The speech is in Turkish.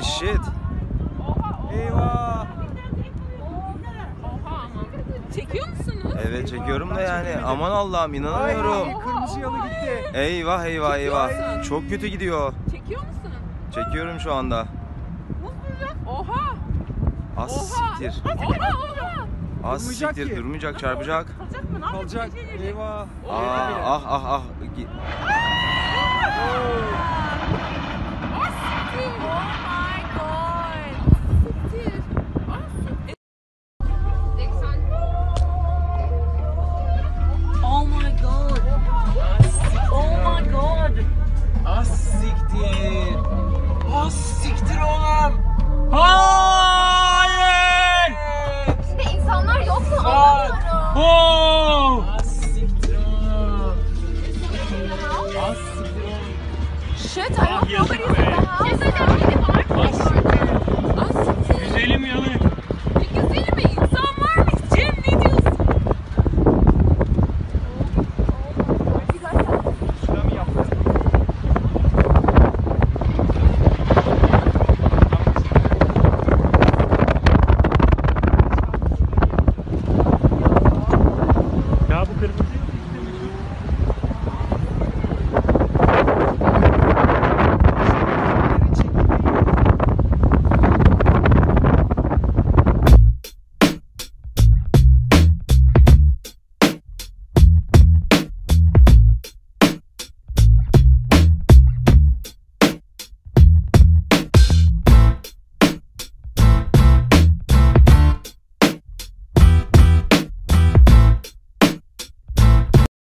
shit. Eyvah. Çekiyor musunuz? Evet çekiyorum da yani. Aman Allah'ım inanamıyorum. Ay, kırmızı yalı gitti. Eyvah eyvah eyvah. Çekiyor musun? Çok kötü gidiyor. Çekiyor musun? Çekiyorum şu anda. Oha! Az siktir. Oha! Az Durmayacak siktir ki. durmayacak, çarpacak. Kalacak mı? Ne Kalacak. Eyvah. Ah ah ah. Siktir.